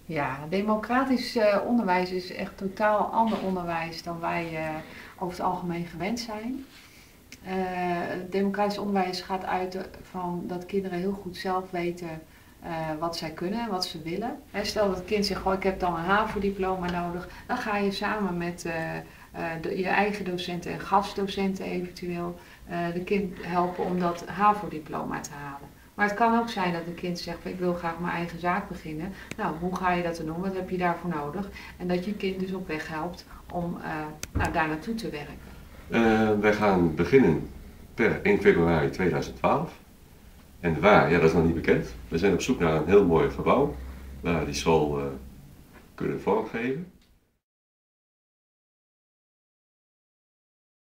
Ja, democratisch onderwijs is echt totaal ander onderwijs dan wij over het algemeen gewend zijn. Democratisch onderwijs gaat uit van dat kinderen heel goed zelf weten wat zij kunnen en wat ze willen. Stel dat het kind zegt, goh, ik heb dan een HAVO-diploma nodig, dan ga je samen met je eigen docenten en gastdocenten eventueel de kind helpen om dat HAVO-diploma te halen. Maar het kan ook zijn dat een kind zegt, ik wil graag mijn eigen zaak beginnen. Nou, hoe ga je dat dan doen? Wat heb je daarvoor nodig? En dat je kind dus op weg helpt om daar naartoe te werken. Wij gaan beginnen per 1 februari 2012. En waar, ja, dat is nog niet bekend. We zijn op zoek naar een heel mooi gebouw waar we die school kunnen vormgeven.